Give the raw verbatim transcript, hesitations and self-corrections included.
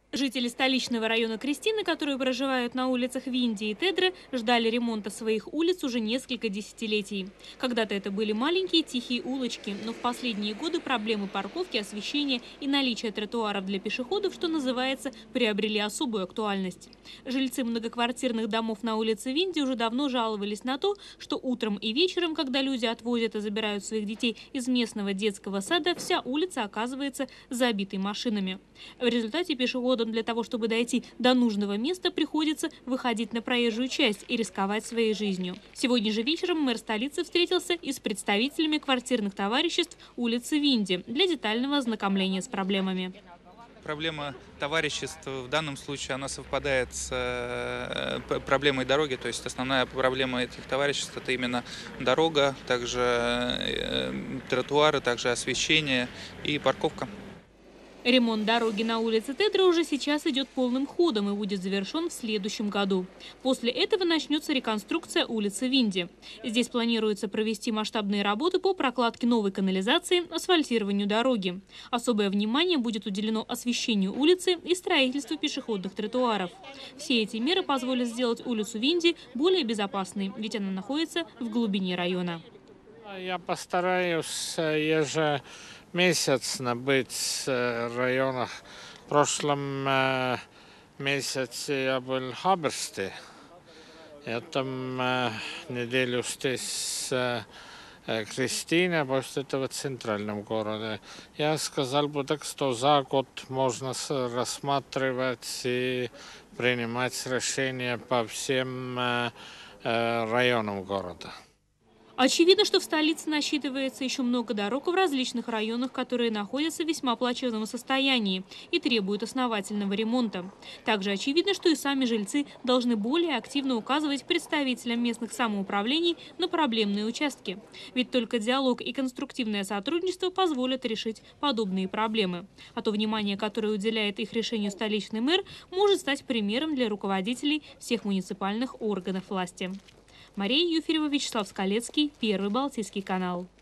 Жители столичного района Кристины, которые проживают на улицах Винди и Тедры, ждали ремонта своих улиц уже несколько десятилетий. Когда-то это были маленькие тихие улочки, но в последние годы проблемы парковки, освещения и наличия тротуаров для пешеходов, что называется, приобрели особую актуальность. Жильцы многоквартирных домов на улице Винди уже давно жаловались на то, что утром и вечером, когда люди отвозят и забирают своих детей из местного детского сада, вся улица оказывается забитой машинами. В результате пешеходам для того, чтобы дойти до нужного места, приходится выходить на проезжую часть и рисковать своей жизнью. Сегодня же вечером мэр столицы встретился и с представителями квартирных товариществ улицы Винди для детального ознакомления с проблемами. Проблема товариществ в данном случае она совпадает с э, проблемой дороги, то есть основная проблема этих товариществ — это именно дорога, также э, тротуары, также освещение и парковка. Ремонт дороги на улице Тедры уже сейчас идет полным ходом и будет завершен в следующем году. После этого начнется реконструкция улицы Винди. Здесь планируется провести масштабные работы по прокладке новой канализации, асфальтированию дороги. Особое внимание будет уделено освещению улицы и строительству пешеходных тротуаров. Все эти меры позволят сделать улицу Винди более безопасной, ведь она находится в глубине района. Я постараюсь ежемесячно быть в районах. В прошлом месяце я был в Хаберсте. Этом неделю здесь Кристина, после этого в центральном городе. Я сказал бы так, что за год можно рассматривать и принимать решения по всем районам города. Очевидно, что в столице насчитывается еще много дорог в различных районах, которые находятся в весьма плачевном состоянии и требуют основательного ремонта. Также очевидно, что и сами жильцы должны более активно указывать представителям местных самоуправлений на проблемные участки. Ведь только диалог и конструктивное сотрудничество позволят решить подобные проблемы. А то внимание, которое уделяет их решению столичный мэр, может стать примером для руководителей всех муниципальных органов власти. Мария Юферева, Вячеслав Скалецкий, Первый Балтийский канал.